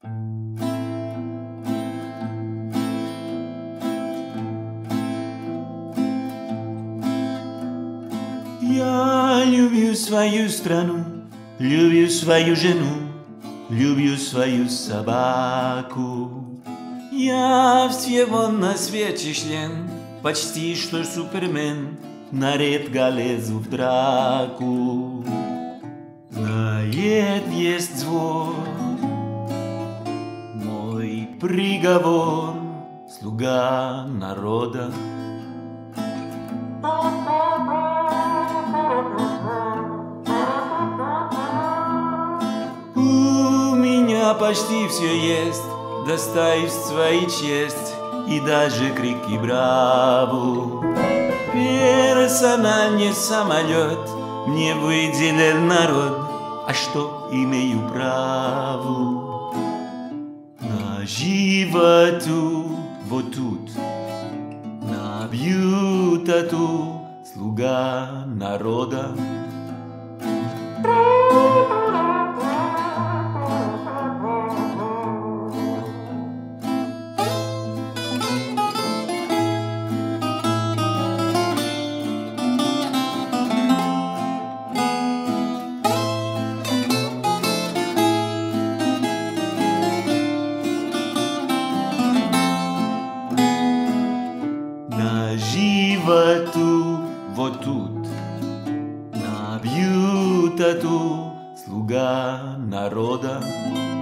Я люблю свою страну, люблю свою жену, люблю свою собаку. Я всего на свете член, почти что супермен, наредко лезу в драку. Знает весь двор мой приговор, слуга народа. У меня почти все есть, достоинство и честь, и даже крики браво. Персональный самолет мне выделил народ, а что имею право? На животу вот тут набью тату, слуга народа. На животу вот тут набью тату, слуга народа.